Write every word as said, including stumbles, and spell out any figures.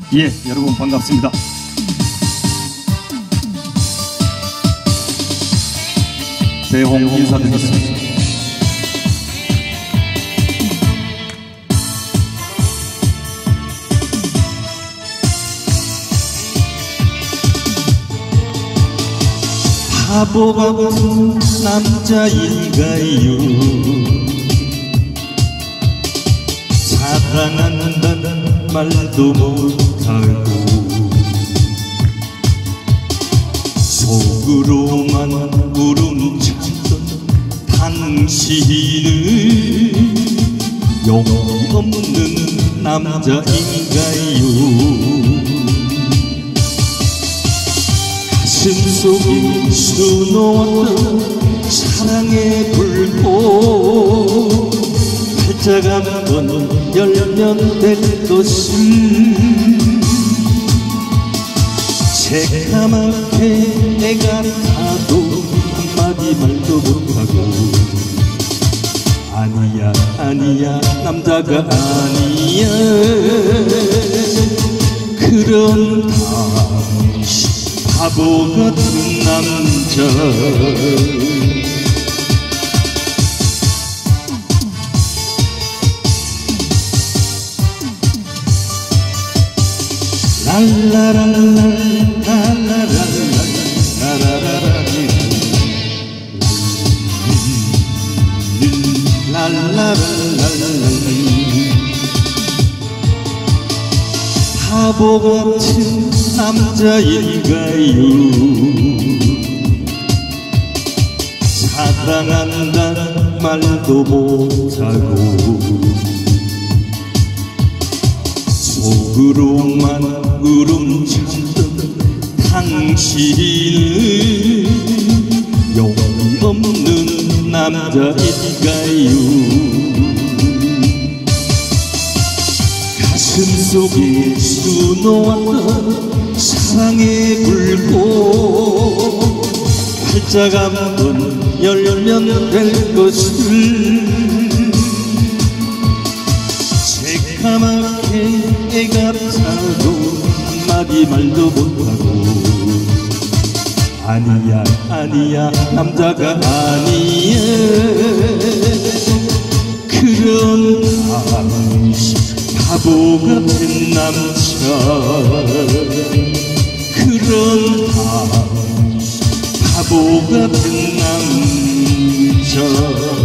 예, 여러분 반갑습니다. 대홍 인사드리겠습니다. 바보 같은 남자인가요? 사랑한다는 말도 못하고 속으로만 울음 참던 당신은 용기 없는 남자인가요? 가슴속에 수놓았던 사랑의 불꽃 활짝 한번 열면 될 것을 새까맣게 애가 타도 한마디 말도 못하고 아니야 아니야 남자가 아니야 그런 당신 바보 같은 남자 바보 같은 남자인가요? 사랑한다는 말도 못하고 속으로만 울음 참던 당신은 용기 없는 남자인가요? 가슴속에 수놓았던 사랑의 불꽃 활짝 한번 열면 될 것을 새까맣게 애가 타도 한마디 말도 못하고 아니야 아니야 남자가 아니야 그런 당신 바보 같은 남자 그런 당신 바보 같은 남자